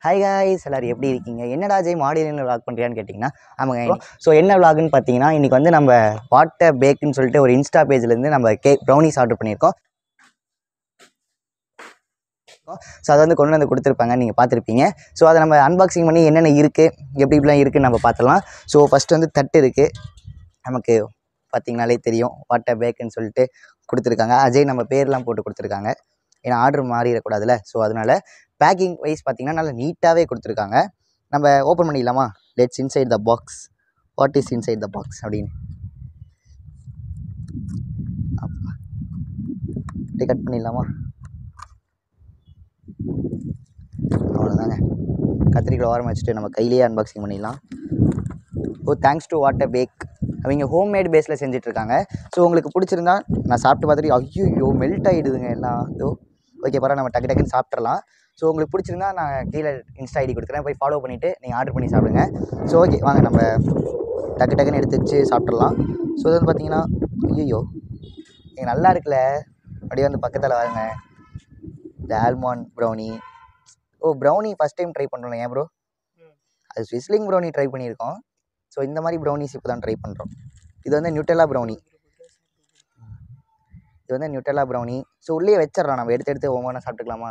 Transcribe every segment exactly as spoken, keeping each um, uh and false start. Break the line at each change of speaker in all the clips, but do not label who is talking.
Hi guys, எல்லாரும் எப்படி இருக்கீங்க? என்னடா Ajay மாடியில vlog பண்றியான்னு கேட்டிங்கனா ஆமாங்க. சோ என்ன vlogன்னு பாத்தீங்கன்னா இன்னைக்கு வந்து நம்ம வாட்டர் பேக்னு சொல்லிட்டு ஒரு இன்ஸ்டா பேஜ்ல இருந்து நம்ம கேக் brownies ஆர்டர் பண்ணிருக்கோம். சோ அத வந்து கொண்டு வந்து கொடுத்திருப்பாங்க, நீங்க பாத்திருப்பீங்க. சோ அத நம்ம அன்பாக்சிங் பண்ணி என்னென்ன இருக்கு, எப்படி இப்படிலாம் இருக்குன்னு நம்ம பார்த்தலாம். சோ ஃபர்ஸ்ட் வந்து தட்டு இருக்கு. நமக்கு பாத்தீங்கனாலே தெரியும் வாட்டர் பேக்னு சொல்லிட்டு கொடுத்திருக்காங்க. அஜய் நம்ம பேர்லாம் போட்டு கொடுத்திருக்காங்க. ஏன்னா ஆர்டர் மாறிட கூடாதுல. சோ அதனால பேக்கிங் வைஸ் பாத்தீங்கன்னா நல்ல நீட்டாவே கொடுத்திருக்காங்க. நம்ம ஓபன் பண்ணிடலாமா? Let's inside the box. What is inside the box அப்படினு அப்படியே கட் பண்ணிடலாமா? அவ்வளோதாங்க. கத்திரிக்கோல் ஓரமாக வச்சுட்டு நம்ம கையிலேயே அன்பாக்சிங் பண்ணிடலாம். Oh thanks to water pack. அவங்க ஹோம்மேட் பேஸில் செஞ்சிட்ருக்காங்க. ஸோ உங்களுக்கு பிடிச்சிருந்தா நான் சாப்பிட்டு பார்த்துட்டு ஐயோ மெல்ட் ஆகிடுதுங்க எல்லாம். இதோ ஓகே பரவாயில்ல, நம்ம டக்கு டக்குன்னு சாப்பிட்றலாம். ஸோ உங்களுக்கு பிடிச்சிருந்தா நான் கீழே இன்ஸ்டா ஐடி கொடுக்குறேன், போய் ஃபாலோ பண்ணிவிட்டு நீங்கள் ஆர்டர் பண்ணி சாப்பிடுங்க. ஸோ ஓகே வாங்க நம்ம டக்கு டக்குன்னு எடுத்து வச்சு சாப்பிட்றலாம். ஸோ இது வந்து பார்த்தீங்கன்னா ஐயோ நீங்கள் நல்லா இருக்குல்ல. அப்படியே வந்து பக்கத்தில் வாங்க. இந்த almond brownie. Oh brownie first time try பண்ணுறோம் ஏன் ப்ரோ? அது ஸ்விஸ்லிங் ப்ரௌனி ட்ரை பண்ணியிருக்கோம். ஸோ இந்த மாதிரி ப்ரௌனிஸ் இப்போ தான் ட்ரை பண்ணுறோம். இது வந்து நியூட்டெல்லா ப்ரௌனி. இது வந்து நியூட்டெல்லா ப்ரௌனி. ஸோ உள்ளே வச்சிடலாம், நம்ம எடுத்து எடுத்து ஒவ்வொன்றா சாப்பிட்டுக்கலாமா?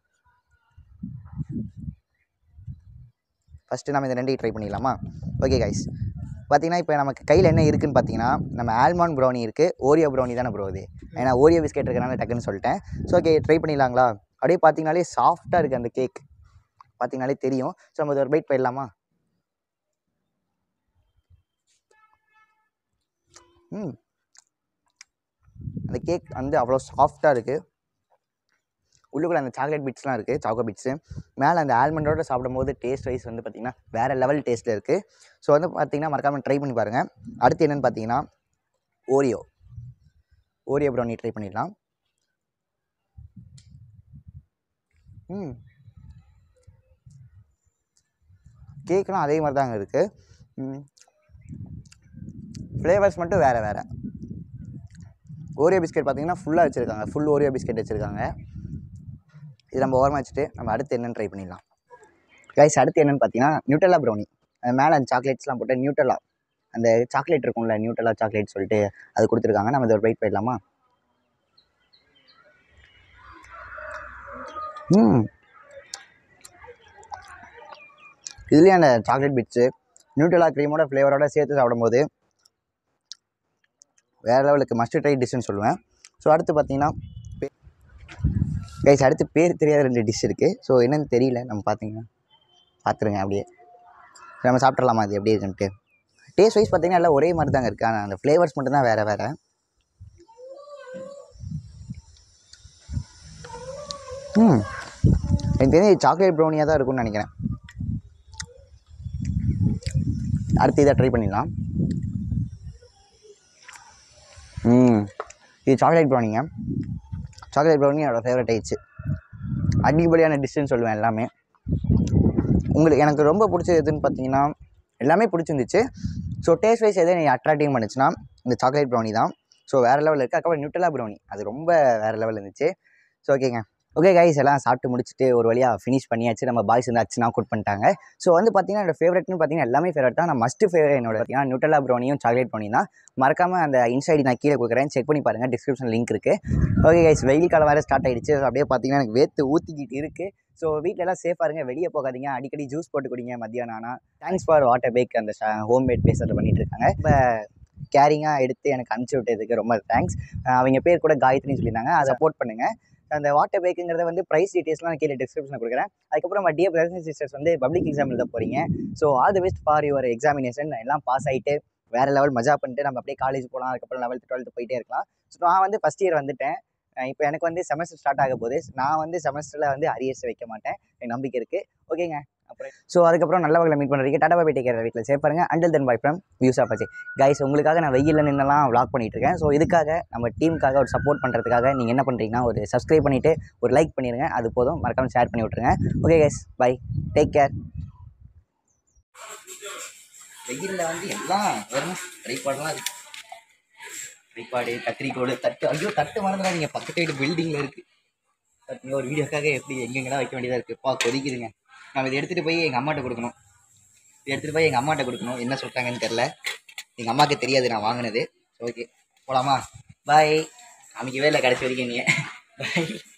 ஃபஸ்ட்டு நம்ம இந்த ரெண்டையும் ட்ரை பண்ணிடலாமா? ஓகே கைஸ், பார்த்தீங்கன்னா இப்போ நமக்கு கையில் என்ன இருக்குதுன்னு பார்த்தீங்கன்னா நம்ம ஆல்மண்ட் ப்ரௌனி இருக்குது. ஓரியோ ப்ரௌனி தானே ப்ரோ இது? ஏன்னா ஓரியோ பிஸ்கெட் இருக்கிறனால டக்குன்னு சொல்லிட்டேன். ஸோ ஓகே ட்ரை பண்ணிடலாங்களா? அப்படியே பார்த்தீங்கனாலே சாஃப்டாக இருக்குது அந்த கேக், பார்த்தீங்கனாலே தெரியும். ஸோ நம்ம ஒரு பைட் போயிடலாமா? ம் அந்த கேக் வந்து அவ்வளோ சாஃப்டாக இருக்குது. உள்ளுக்குள்ள அந்த சாக்லேட் பிட்ஸ்லாம் இருக்குது, சாக்கோ பிட்ஸு. மேலே அந்த ஆல்மண்டோட சாப்பிடும்போது டேஸ்ட் வைஸ் வந்து பார்த்திங்கன்னா வேறு லெவல் டேஸ்ட்டில் இருக்குது. ஸோ வந்து பார்த்திங்கன்னா மறக்காமல் ட்ரை பண்ணி பாருங்கள். அடுத்து என்னென்னு பார்த்தீங்கன்னா ஓரியோ ஓரியோ ப்ரௌனி ட்ரை பண்ணிடலாம். ம் கேக்லாம் அதே மாதிரி தாங்க இருக்குது. ஃப்ளேவர்ஸ் மட்டும் வேறு வேறு. ஓரியோ பிஸ்கெட் பார்த்தீங்கன்னா ஃபுல்லாக வச்சுருக்காங்க, ஃபுல் ஓரியோ பிஸ்கெட் வச்சுருக்காங்க. இது நம்ம ஓரமாக வச்சுட்டு நம்ம அடுத்து என்னென்னு ட்ரை பண்ணிடலாம். கைஸ் அடுத்து என்னென்னு பார்த்தீங்கன்னா நியூட்டெல்லா ப்ரௌனி. அது மேலே அந்த சாக்லேட்ஸ்லாம் போட்டு நியூட்டெல்லா, அந்த சாக்லேட் இருக்கும்ல நியூட்டெல்லா சாக்லேட் சொல்லிட்டு அது கொடுத்துருக்காங்க. நம்ம இதை ஒரு பைட் போயிடலாமா? ம் இதுலேயே அந்த சாக்லேட் பிட்ஸு நியூட்டெல்லா க்ரீமோட ஃப்ளேவரோட சேர்த்து சாப்பிடும்போது வேறு லெவலுக்கு மஸ்ட் ட்ரை டிஷ்ஷுன்னு சொல்லுவேன். ஸோ அடுத்து பார்த்தீங்கன்னா கைஸ் அடுத்து பேர் தெரியாத ரெண்டு டிஷ் இருக்குது. ஸோ என்னென்னு தெரியல, நம்ம பார்த்தீங்கன்னா பார்த்துருங்க. அப்படியே நம்ம சாப்பிட்றலாமா அது எப்படி இருக்குன்ட்டு? டேஸ்ட் வைஸ் பார்த்தீங்கன்னா எல்லாம் ஒரே மாதிரி தாங்க இருக்குது, ஆனால் அந்த ஃப்ளேவர்ஸ் மட்டும்தான் வேறு வேறு. ம் எனக்கு தெரிஞ்சு சாக்லேட் ப்ரௌனியாக தான் இருக்கும்னு நினைக்கிறேன். அடுத்து இதை ட்ரை பண்ணிடலாம். ம் இது சாக்லேட் ப்ரௌனிங்க. சாக்லேட் ப்ரௌனி என்னோடய ஃபேவரட் ஆயிடுச்சு. அடிப்படையான டிஷ்ஷுன்னு சொல்லுவேன் எல்லாமே. உங்களுக்கு எனக்கு ரொம்ப பிடிச்சது எதுன்னு பார்த்தீங்கன்னா எல்லாமே பிடிச்சிருந்துச்சு. ஸோ டேஸ்ட் வைஸ் எது எனக்கு அட்ராக்டிவ் பண்ணுச்சுன்னா இந்த சாக்லேட் ப்ரௌனி தான். ஸோ வேறு லெவலில் இருக்குது. அதுக்கப்புறம் நியூட்டெல்லா ப்ரௌனி அது ரொம்ப வேறு லெவலில் இருந்துச்சு. ஸோ ஓகேங்க. ஓகே கைஸ் எல்லாம் சாப்பிட்டு முடிச்சுட்டு ஒரு வழியாக ஃபினிஷ் பண்ணியாச்சு. நம்ம பாய்ஸ் வந்து அச்சுனா குட் பண்ணிட்டாங்க. ஸோ வந்து பார்த்தீங்கன்னா என்னோட ஃபேவரட்னு பார்த்தீங்கன்னா எல்லாமே ஃபேவரட் தான். நான் மஸ்ட்டு ஃபேவரட் என்னோட பார்த்தீங்கன்னா நியூட்டெல்லா ப்ரௌனியும் சாக்லேட் ப்ரௌனி தான். மறக்காமல் அந்த இன்ஸ்டா ஐடி நான் கீழே கொடுக்குறேன், செக் பண்ணி பாருங்கள், டிஸ்கிரிப்ஷன் லிங்க் இருக்குது. ஓகே கைஸ் வெயில் காலம் வேறு ஸ்டார்ட் ஆகிடுச்சு. ஸோ அப்படியே பார்த்தீங்கன்னா எனக்கு வேர்த்து ஊற்றிக்கிட்டு இருக்குது. ஸோ வீட்டில் எல்லாம் சேஃபாக இருங்க, வெளியே போகாதீங்க, அடிக்கடி ஜூஸ் போட்டு குடிங்க மத்தியானம். ஆனால் தேங்க்ஸ் ஃபார் வாட்டர் பேக் அந்த ஹோம்மேட் பேஸில் பண்ணிட்டு இருக்காங்க. இப்போ கேரிங்காக எடுத்து எனக்கு அனுப்பிச்சி விட்டதுக்கு ரொம்ப தேங்க்ஸ். அவங்க பேர் கூட காயத்ரின்னு சொல்லியிருந்தாங்க, அதை சப்போர்ட் பண்ணுங்கள். அந்த வாட்டர் பேக்குங்கிறத வந்து ப்ரைஸ் டீட்டெயில்ஸ்லாம் நான் கீழே டிஸ்கிரிப்ஷனில் கொடுக்குறேன். அதுக்கப்புறம் டியர் பிரதர்ஸ் அண்ட் சிஸ்டர்ஸ் வந்து பப்ளிக் எக்ஸாம் எழுத போகிறீங்க. So all the best for your examination. எல்லாம் பாஸ் ஆகிட்டு வேறு லெவல் மஜா பண்ணிட்டு நம்ம அப்படியே காலேஜ் போகலாம். அதுக்கப்புறம் லெவல்த்து டுவெல்த்து போயிட்டே இருக்கலாம். ஸோ நான் வந்து ஃபஸ்ட் இயர் வந்துட்டேன். இப்போ எனக்கு வந்து செமஸ்டர் ஸ்டார்ட் ஆக போகுது. நான் வந்து செமஸ்டரில் வந்து அரியர்ஸ் வைக்க மாட்டேன், எனக்கு நம்பிக்கை இருக்குது. ஓகேங்க. அப்புறம் ஸோ அதுக்கப்புறம் நல்ல வகையில் மீட் பண்ணுறதுக்கு டாடா பை டேக் கேர். வீட்டில் சேஃப் பாருங்க. Until then bye from views of Ajay. Guys உங்களுக்காக நான் வெயிலில் நின்னெல்லாம் vlog பண்ணிட்டு இருக்கேன். ஸோ இதுக்காக நம்ம டீமுக்காக ஒரு சப்போர்ட் பண்ணுறதுக்காக நீங்கள் என்ன பண்ணுறீங்கன்னா ஒரு சப்ஸ்கிரைப் பண்ணிவிட்டு ஒரு லைக் பண்ணிடுங்க, அது போதும். மறக்காமல் ஷேர் பண்ணி விட்ருங்க. Okay guys bye, take care. வெயிலில் வந்து எல்லாம் வரும் ட்ரைபாடெலாம் இருக்குது. ட்ரைபாடு, கத்திரிக்கோடு, தட்டு. ஐயோ தட்டு மறந்துடா, நீங்கள் பக்கத்து வீட்டு பில்டிங்கில் இருக்குது. பார்த்தீங்க ஒரு வீடியோக்காக எப்படி எங்கெங்கெல்லாம் வைக்க வேண்டியதாக இருக்குது. பா கொதிக்குதுங்க. நம்ம இதை எடுத்துகிட்டு போய் எங்கள் அம்மாட்ட கொடுக்கணும். இதை எடுத்துகிட்டு போய் எங்கள் அம்மாட்ட கொடுக்கணும். என்ன சொல்கிறாங்கன்னு தெரில. எங்கள் அம்மாவுக்கு தெரியாது நான் வாங்கினது. ஓகே போகலாமா? பாய். அமைக்கவே இல்லை கடைசி வரைக்கும் நீங்கள். பாய்.